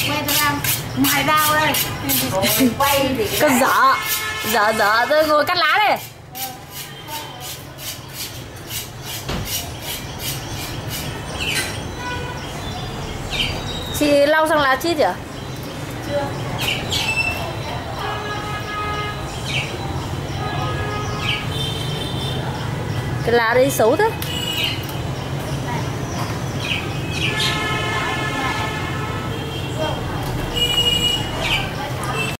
quay tao làm mài dao đây. Quay thì con dở tôi ngồi cắt lá đây. Chị lau xong lá chít chưa? chưa. Cái lá đấy xấu thế.